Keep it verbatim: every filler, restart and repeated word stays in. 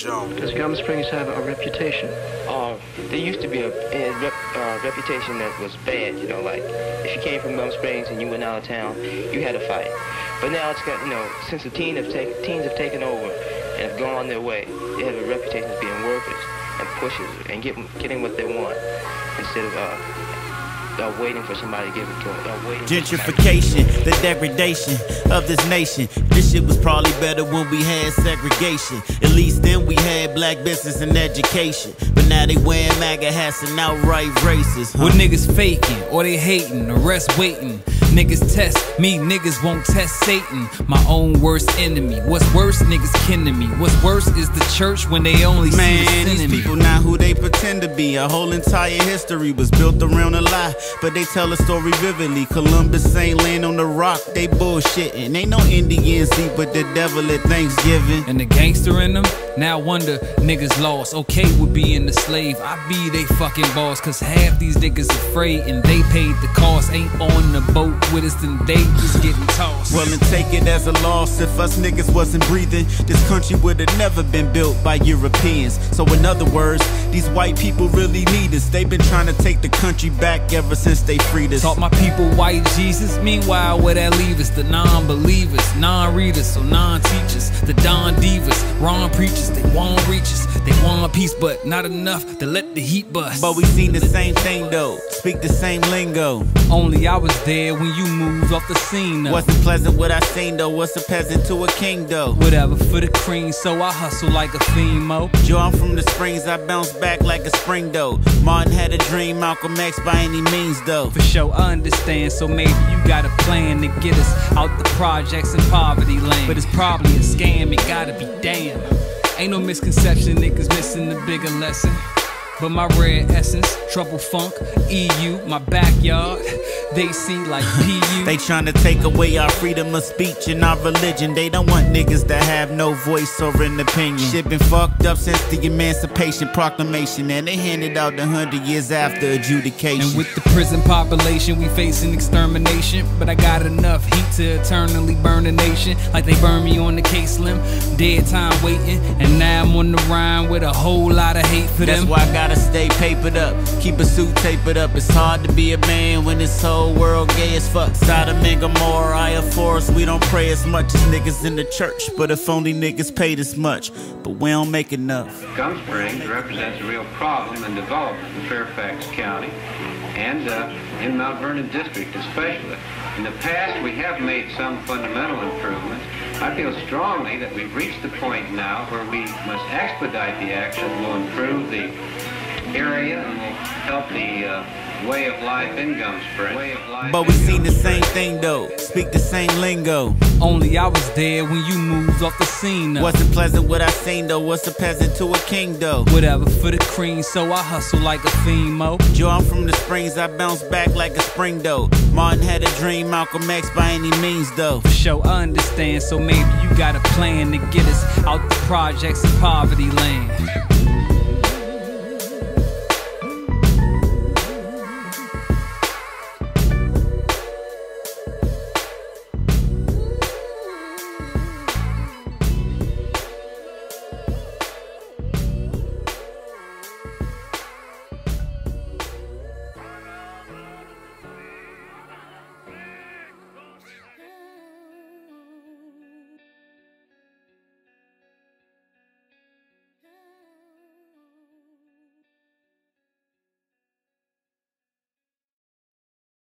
Jones. Does Gum Springs have a reputation? Uh, there used to be a, a rep, uh, reputation that was bad, you know, like if you came from Gum Springs and you went out of town, you had to fight. But now it's got, you know, since the teen have take, teens have taken over and have gone their way, they have a reputation of being workers and pushers and get, getting what they want instead of uh, Uh, waiting for somebody to give it to them. Uh, waiting Gentrification, the degradation of this nation. This shit was probably better when we had segregation. At least then we had black business and education. But now they wearing MAGA hats and outright racist. Huh? What niggas faking or they hating, the rest waiting. Niggas test me, niggas won't test Satan. My own worst enemy. What's worse, niggas kin to me. What's worse is the church when they only Man, see the sin these in me. people not who they pretend to be. A whole entire history was built around a lie, but they tell a story vividly. Columbus ain't land on the rock, they bullshitting. Ain't no Indians eat but the devil at Thanksgiving. And the gangster in them, now wonder niggas lost. Okay with being a slave, I be they fucking boss. Cause half these niggas afraid and they paid the cost. Ain't on the boat with us, then they just getting tossed. Well, and take it as a loss. If us niggas wasn't breathing, this country would've never been built by Europeans. So in other words, these white people really need us. They've been trying to take the country back ever since they freed us. Taught my people white Jesus. Meanwhile, where that leave us? The non-believers, non-readers, so non-teachers. The Don Divas, wrong preachers. They want reach us. They want peace, but not enough to let the heat bust. But we seen the same thing though, speak the same lingo. Only I was there when you moved off the scene though. Wasn't pleasant what I seen though. What's a peasant to a king though? Whatever for the cream, so I hustle like a fiend, mo. Joe, I'm from the Springs, I bounce back like a spring though. Martin had a dream, Malcolm X by any means though. For sure, I understand, so maybe you got a plan to get us out the projects and poverty land. But it's probably a scam, it gotta be damn. Ain't no misconception, niggas missing the bigger lesson. But my rare essence, trouble funk, E U, my backyard, they see like P U. They tryna take away our freedom of speech and our religion. They don't want niggas to have no voice or an opinion. Shit been fucked up since the Emancipation Proclamation, and they handed out a hundred years after adjudication. And with the prison population, we facing extermination. But I got enough heat to eternally burn a nation, like they burned me on the K-Slim. Dead time waiting, and now I'm on the rhyme with a whole lot of hate for them. That's why I gotta stay papered up, keep a suit tapered up. It's hard to be a man when this whole world gay as fuck. Sodom and Gomorrah, I for us, we don't pray as much as niggas in the church. But if only niggas paid as much, but we don't make enough. Gum Springs represents a real problem in development in Fairfax County and uh, in Mount Vernon District especially. In the past, we have made some fundamental improvements. I feel strongly that we've reached the point now where we must expedite the action. We'll improve the area and will help the uh, way of life in Gum Springs. But we seen the same thing though, speak the same lingo. Only I was there when you moved off the scene though. Wasn't pleasant what I seen though. What's a peasant to a king though? Whatever for the cream, so I hustle like a fiend, mo. Joe, I'm from the Springs, I bounce back like a spring though. Martin had a dream, Malcolm X by any means though. For sure, I understand, so maybe you got a plan to get us out the projects and poverty land.